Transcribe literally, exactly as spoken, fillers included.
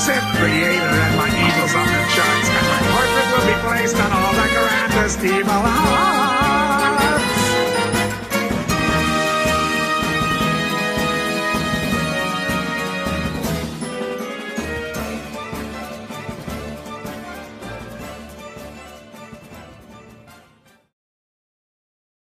omniscient creator, and my evil's on the charts, and my portrait will be placed on all the grandest evil.